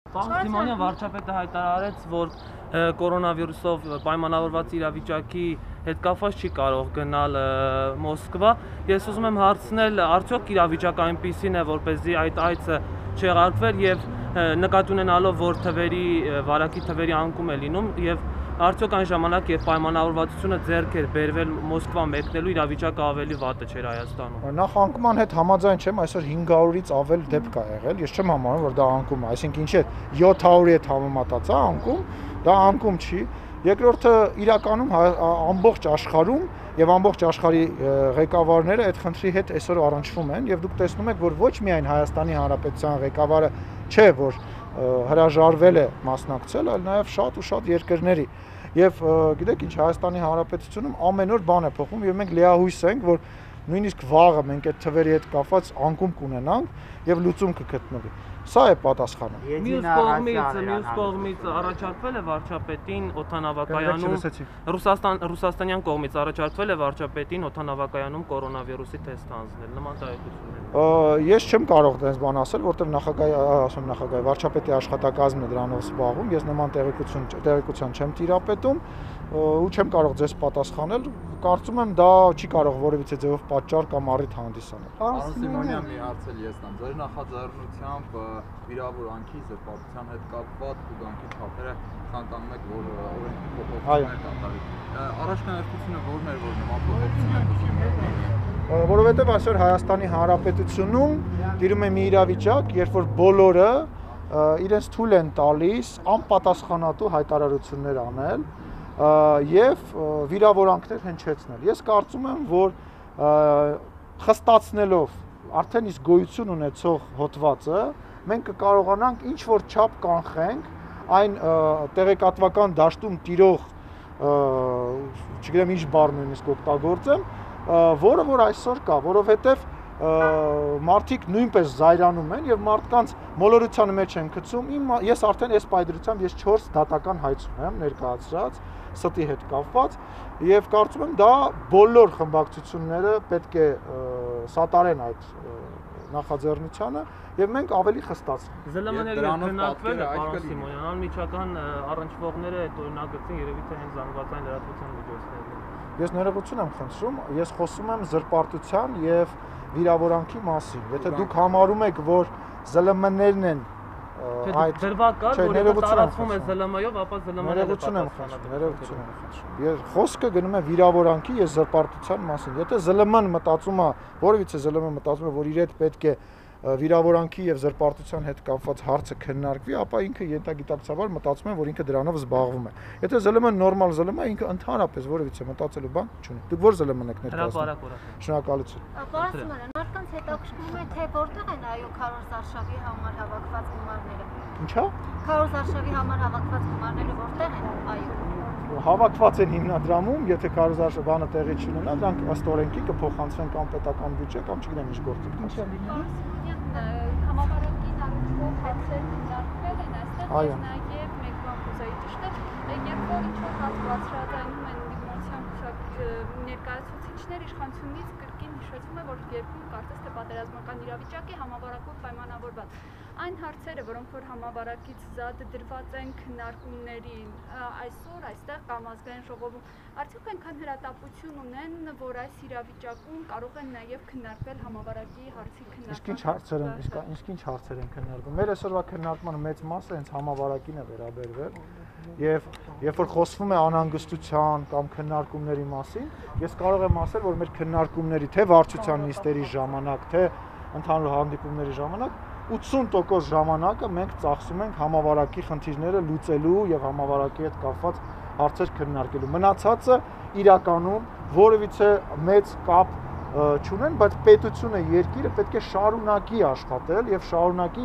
Պարոն Սիմոնյան վարչապետը հայտարարեց, որ կորոնավիրուսով պայմանավորված իրավիճակի հետ կապված չի կարող գնալ Մոսկվա։ Ես ուզում եմ հարցնել, արդյոք իրավիճակը այնպիսին է, որպեսզի այդ այցը չեղարկվեր եւ նկատի ունենալով, որ վարակի թվերի անկում է լինում եւ արդյոք այն ժամանակ, երբ պայմանավորվածությունը ձեռք էր բերվել Մոսկվա մեկնելու, իրավիճակը ավելի վատը չէր Հայաստանում։ Նախ անկման հետ համաձայն չեմ, այսօր 500-ից ավել դեպք է եղել, ես չեմ համարում, որ դա անկում է, այսինքն ինչ է 700-ի հետ համեմատած է անկում, դա անկում չի։ Երկրորդը իրականում ամբողջ աշխարհում եւ ամբողջ աշխարհի ղեկավարները այդ խնդրի հետ այսօր առնչվում են եւ դուք տեսնում եք, որ ոչ միայն Հայաստանի Հանրապետության ղեկավարը չէ, որ հրաժարվել է մասնակցել, այլ նաեւ շատ ու շատ երկրների։ Եվ գիտեք ինչ, Հայաստանի Հանրապետությունում ամեն օր բան է փոխվում եւ մենք լիահույս ենք, որ նույնիսկ վաղը մենք այդ թվերի հետ կապված անկում կունենանք եւ լուծում կգտնվի։ Սա է պատասխանը։ Մյուս կողմից առաջարկվել է վարչապետին օդանավակայանում Ռուսաստանյան կողմից առաջարկվել է վարչապետին օդանավակայանում կորոնավիրուսի թեստ անցնել, նման տեղեկություններ։ Ես չեմ կարող դες բան ասել, որտեղ նախագահի վարչապետի աշխատակազմն է դրանով զբաղվում, ես նման տեղեկության չեմ տիրապետում ու չեմ կարող ձեզ պատասխանել, կարծում եմ դա չի կարող որևիցե ձևով պատճառ կամ առիթ հանդիսանալ։ Պարոն Սիմոնյան, մի հարցել ես տամ, ձեր նախաձեռնությամբ վիրավորանքի զրպարտության հետ կապված ուղղանկի չափերը ցանկանում եք, որ օրենքի փոփոխություններ կատարվի։ Առաջնահերթությունը ո՞րն էր, որ նման փոփոխություններ Որովհետև այսօր Հայաստանի Հանրապետությունում տիրում է մի իրավիճակ, երբ որ բոլորը իրենց թույլ են տալիս անպատասխանատու հայտարարություններ անել եւ վիրավորանքներ հնչեցնել։ Ես կարծում եմ, որ խստացնելով արդեն իսկ գոյություն ունեցող հոդվածը մենք կկարողանանք ինչ որ չափ կանխենք այն տեղեկատվական դաշտում տիրող, չգիտեմ ինչ բառ նույնիսկ օգտագործեմ, որը որ այսօր կա, որովհետև մարդիկ նույնպես զայրանում են եւ մարդկանց մոլորության մեջ են գցում։ Ես արդեն այս պայդրությամբ ես 4 դատական հայց ունեմ ներկայացրած ստի հետ կապված եւ կարծում եմ դա բոլոր խմբակցությունները պետք է սատարեն այդ նախաձեռնությանը եւ մենք ավելի խստացնենք։ ԶԼՄ-ների քննարկվել է, պարոն Սիմոնյան, անմիջական առնչվողները այդ օրինագծին երևի թե հենց զանգվածային լրատվության միջոցներն են։ Ես ներողություն եմ խնդրում, ես խոսում եմ զրպարտության եւ վիրավորանքի մասին։ Եթե դուք համարում եք, որ ԶԼՄ-ներն են այդ դրվագ կար, որ եթե տարածվում է ԶԼՄ-ով, ապա ԶԼՄ-ները ներողություն եմ խնդրում։ Ես խոսքը գնում է վիրավորանքի եւ զրպարտության մասին։ Եթե ԶԼՄ-ն մտածում է, որևիցե ԶԼՄ մտածում է, որ իր հետ պետք է վիրավորանքի եւ զրպարտության հետ կապված հարցը քննարկվի, ապա ինքը ենթագիտակցաբար մտածում է, որ ինքը դրանով զբաղվում է։ Եթե ԶԼՄ-ն նորմալ ԶԼՄ է, ինքը ընդհանրապես որևիցե մտածելու բան չունի։ Դուք ո՞ր ԶԼՄ-ն եք ներկայացնում։ Շնորհակալություն։ Պարոն Սիմոնյան, մարդկանց հետաքրքրում է, թե որտեղ են այո Քարոզ Արշավի համար հավաքված գումարները։ Ինչա՞։ Քարոզ Արշավի համար հավաքված գումարները որտեղ են այո։ Հավաքված են հիմնադրամում, եթե Քարոզ Արշավը տեղի չունենա, դրանք ըստ օրենքի կփոխանցվեն կամ պետական բյուջե կամ չգիտեմ ինչ գործ։ Ինչ է լինելու։ Համավարակին առնչվող հարցեր քննարկվել են այստեղ, եւ նաեւ մեկ բան կուզեի ճշտել, երբ որ ինչ-որ հատ բացրադայնում են դիմացիան ներկայացուցիչներ իշխանությունից կրկին հիշեցում է, որ երկրում կարծես թե պատերազմական իրավիճակ է համավարակով պայմանավորված։ Այն հարցերը, որոնք որ համավարակից զատ դրված են քննարկումների այսօր այստեղ կամ ազգային ժողովում, արդյոք այնքան հրատապություն ունեն, որ այս իրավիճակում կարող են նաև քննարկվել համավարակի հարցի քննարկումը։ Ինչ հարցեր են քննարկվում։ Մեր այսօրվա քննարկման մեծ մասը հենց համավարակին է վերաբերվել եւ երբ որ խոսվում է անհանգստության կամ քննարկումների մասին, ես կարող եմ ասել, որ մեր քննարկումների թե վարչության նիստերի ժամանակ, թե ընդհանուր հանդիպումների ժամանակ 80% ժամանակը մենք ծախսում ենք համավարակի խնդիրները լուծելու եւ համավարակի հետ կապված հարցեր քննարկելու։ Մնացածը իրականում որևիցե մեծ կապ չունեն, բայց պետությունը, երկիրը պետք է շարունակի աշխատել եւ շարունակի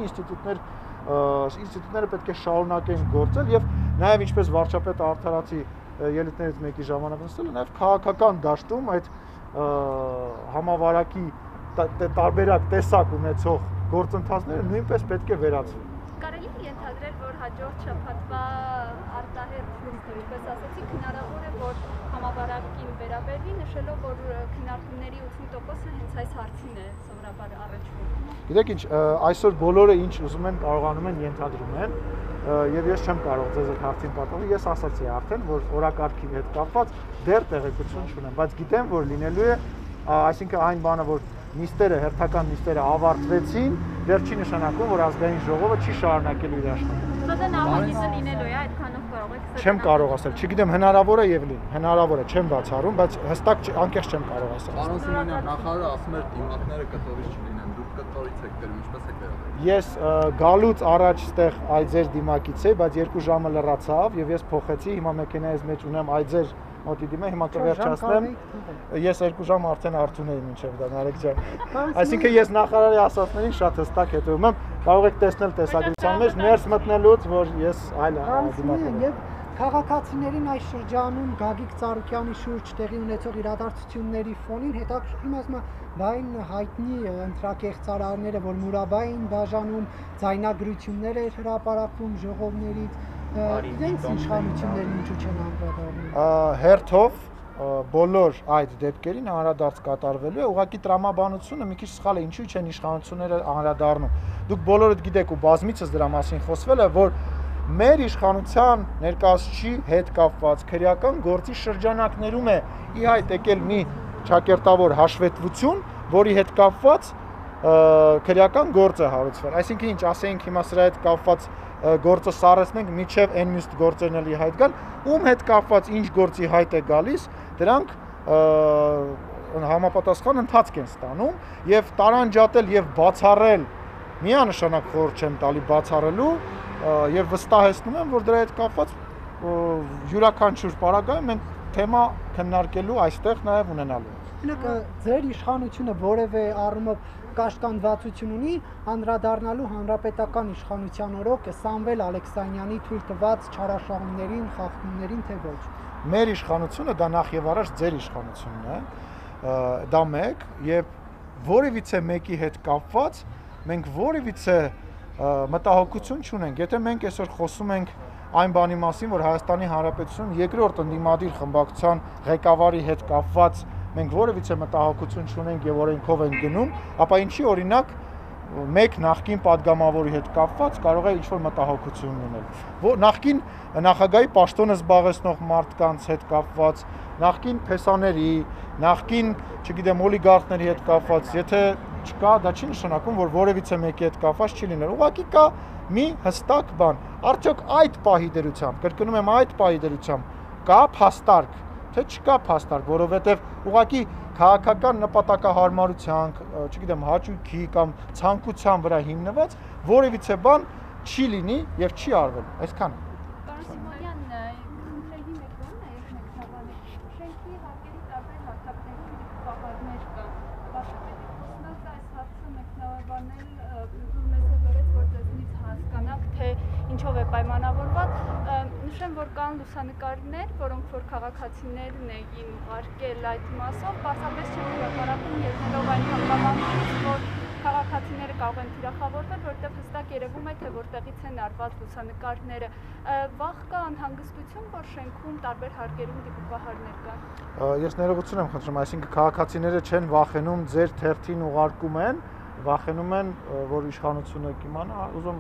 ինստիտուտները պետք է շարունակեն գործել եւ նաեւ ինչպես վարչապետը արդարացի ելույթներից մեկի ժամանակ նստել, նաեւ քաղաքական դաշտում այդ համավարակի տարբերակ տեսակ ունեցող գործընթացները նույնպես պետք է վերացվեն։ Կարելի է բացատրել, որ հաջորդ շաբաթվա արտահերթ նիստը, ինչպես ասացիք, հնարավոր է, որ համավարակին վերաբերվի, նշելով, որ քննարկումների 80%-ը հենց այս հարցին է սովորաբար առաջվում։ Գիտեք ինչ, այսօր բոլորը ինչ ուզում են կարողանում են ենթադրում են, եւ ես չեմ կարող ձեզ այդ հարցին պատասխանել, ես ասացի արդեն, որ օրակարգի հետ կապված դեռ տեղեկություն չունեմ, բայց գիտեմ, որ լինելու է, այսինքն այն բանը, որ նիստերը, հերթական նիստերը ավարտվեցին, դեռ չի նշանակում, որ ազգային ժողովը չի շարունակելու իր աշխատանքը։ Դա նախագիծը լինելու է, այդքանով կարող եք։ Չեմ կարող ասել, չգիտեմ, հնարավոր է եւ լինի, հնարավոր է, չեմ բացառում, բայց հստակ անկեղծ չեմ կարող ասել։ Պարոն Սիմոնյան, նախարարը ասում էր դիմակները կտորից չլինեն, դուք կտորից եք դերում, ինչպես եք վերաբերվում։ Ես գալուց առաջ ստեղ այձեր դիմակից էի, բայց 2 ժամը լրացավ եւ ես փոխեցի, հիմա մեքենայից մեջ ունեմ այձեր մոտի դիմը, հիմա կվերջացնեմ։ Ես 2 ժամ արդեն արթուն էի մինչև դա, Նարեկ ջան։ Այսինքն ես նախարարի ասածներին շատ հստակ հետևում եմ, կարող եք տեսնել տեսագրության մեջ ներս մտնելուց, որ ես այլ դիմակ եմ։ Եվ քաղաքացիներին այս շրջանում Գագիկ Ծառուկյանի շուրջ տեղի ունեցող իրադարձությունների ֆոնին հետաքրքրում ասում դա այն հայտնի ընտրակեղծարարները, որ մուրաբային բաժանում ձայնագրություններ էր հրապարակվում ժողովներից, իրենց իշխանություններին ինչու չեն անդրադառնում։ Հերթով բոլոր այդ դեպքերին անդրադարձ կատարվելու է, ուղղակի տրամաբանությունը մի քիչ սխալ է, ինչու չեն իշխանությունները անդրադառնում։ Դուք բոլորդ գիտեք ու բազմիցս դրա մասին խոսվել է, որ մեր իշխանության ներկայացուցիչի հետ կապված քրեական գործի շրջանակներում է ի հայտ եկել մի ճակերտավոր հաշվետվություն, որի հետ կապված քրեական գործ է հարուցվել։ Այսինքն ինչ ասենք հիմա սրա հետ կապված գործը սարեցնենք միջև այն մյուս գործերն էլ ի հայտ գալ, ում հետ կապված ինչ գործի հայտ է գալիս, դրանք համապատասխան ընթացք են ստանում եւ տարանջատել եւ բացառել միանշանակ խորհուրդ չեմ տալի բացառելու եւ վստահեցնում եմ, որ դրա հետ կապված յուրաքանչյուր պարագայում մենք թեմա քննարկելու այստեղ նաեւ ունենալու ենք։ Օրինակ ձեր իշխանությունը որևէ առումով կաշկանդվածություն ունի անդրադառնալու հանրապետական իշխանության օրոք Սամվել Ալեքսանյանի թույլ տված չարաշահումներին, խախտումներին, թե ոչ։ Մեր իշխանությունը դա նախ եւ առաջ ձեր իշխանությունն է, դա մեկ եւ որևիցե մեկի հետ կապված մենք որևիցե մտահոգություն չունենք, եթե մենք այսօր խոսում ենք այն բանի մասին, որ Հայաստանի Հանրապետությունում երկրորդ ընդդիմադիր խմբակցության ղեկավարի հետ կապված մենք որևիցե մտահոգություն չունենք եւ օրենքով ենք գնում, ապա ինչի օրինակ մեկ նախկին падգամավորի հետ կապված կարող է ինչ-որ մտահոգություն լինել։ Նախկին նախագահի պաշտոնը զբաղեցնող մարդկանց հետ կապված, նախկին փեսաների, նախկին, չգիտեմ, օլիգարխների հետ կապված, եթե չկա, դա չի նշանակում, որ որևիցե մեկի հետ կապված չի լինել։ Ուղղակի կա մի հստակ բան։ Արդյոք այդ պահի դերությամբ, կրկնում եմ, այդ պահի դերությամբ կա փաստարկ, թե չկա փաստարկ, որովհետև ուղղակի քաղաքական նպատակահարմարության, չգիտեմ, հաճույքի կամ ցանկության վրա հիմնված որևիցե բան չի լինի եւ չի արվել։ Այսքանը։ Պարոն Սիմոնյան, քննելի մեկ բան է, ես մեկնաբանեմ։ Շենքի հարկերի տարբեր հարթակներում պահանջներ կան։ Վարչապետի խոսնակ այս հարցը մեկնաբանել մեզ հետորեց, որ դրանից հասկանանք, թե ինչով է պայմանավորված։ Նշեմ, որ կան լուսանկարներ, որոնք որ քաղաքացիներն էին ուղարկել այդ մասով, պարզապես չեն հրապարակում ելնելով այն հանգամանքից, որ քաղաքացիները կարող են թիրախավորվել, որտեղ հստակ երևում է, թե որտեղից են արված լուսանկարները։ Վաղ կա անհանգստություն, որ շենքում տարբեր հարկերում դիպուկահարներ կան։ Ես ներողություն եմ խնդրում, այսինքն քաղաքացիները չեն վախենում, ձեր թերթին ուղարկում են, վախենում են, որ իշխանությունը կիմանա, ուզում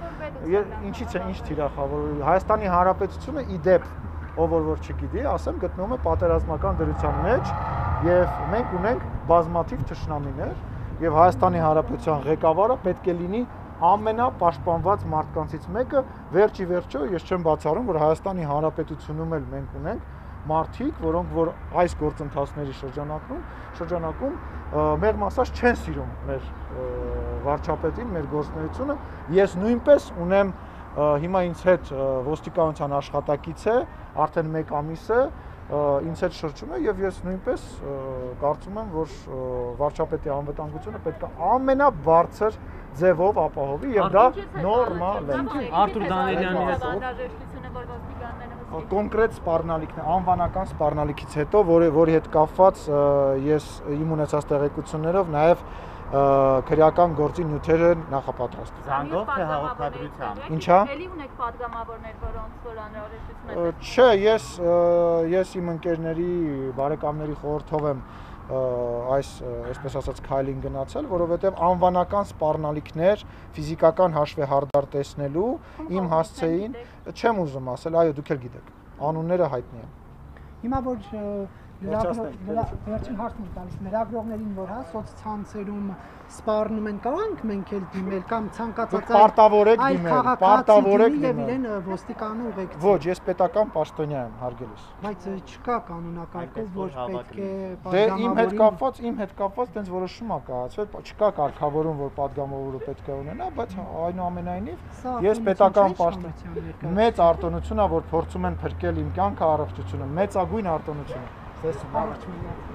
ինչից է, ինչ թիրախավորվել։ Հայաստանի Հանրապետությունը ի դեպ, ով որ չգիտի, ասեմ, գտնվում է պատերազմական դրության մեջ եւ մենք ունենք բազմաթիվ թշնամիներ եւ Հայաստանի Հանրապետության ղեկավարը պետք է լինի ամենապաշտպանված մարդկանցից մեկը, վերջի վերջո ես չեմ բացառում, որ Հայաստանի Հանրապետությունում էլ մենք ունենք մարդիկ, որոնք որ այս գործընթացների շրջանակում մեղմ ասած չեն սիրում մեր վարչապետին, մեր գործունեությունը։ Ես նույնպես ունեմ հիմա ինձ հետ ոստիկանության աշխատակից է, արդեն 1 ամիս է, ինձ հետ շրջում է եւ ես նույնպես կարծում եմ, որ վարչապետի անվտանգությունը պետք է ամենաբարձր ձևով ապահովի եւ դա նորմալ է։ Արթուր Դանիելյանի հետ անհրաժեշտությունը, որ ոստիկանները կոնկրետ սպառնալիքն է, անվանական սպառնալիքից հետո, որի հետ կապված ես իմ ունեցած տեղեկություններով նաև քրեական գործի նյութերը նախապատրաստում։ Զանգով թե հաղորդագրությամբ։ Ինչա։ Էլի ունեք պատգամավորներ, որոնց որ անհրաժեշտություն է։ Չէ, ես իմ ընկերների, բարեկամների խորհրդով եմ այսպես ասած քայլին գնացել, որովհետև անվանական սպառնալիքներ ֆիզիկական հաշվեհարդար տեսնելու իմ հասցեին չեմ ուզում ասել, այո, դուք էլ գիտեք, անունները հայտնի են։ Հիմա որ վերջին հարցն եմ տալիս լրագրողներին, որ հա սոցցանցերում սպառնում են, կարանք մենք էլ դիմել կամ ցանկացած պարտավոր եք դիմել, պարտավոր եք եւ դիմել։ իրեն ոստիկանը ուղեկցել։ Ոչ, ես պետական պաշտոնյա եմ, հարգելիս։ Բայց չկա կանոնակարգով, որ պետք է Դե իմ հետ կապված տենց որոշում ա կայացվել, չկա կարգավորում, որ падգամավորը պետք է ունենա, բայց այնուամենայնիվ ես պետական պաշտոն մեծ արտոնություն ա, որ փորձում են փրկել իմ կյանքը, առողջությունը, մեծագույն արտոնություն է։ Առողջություն։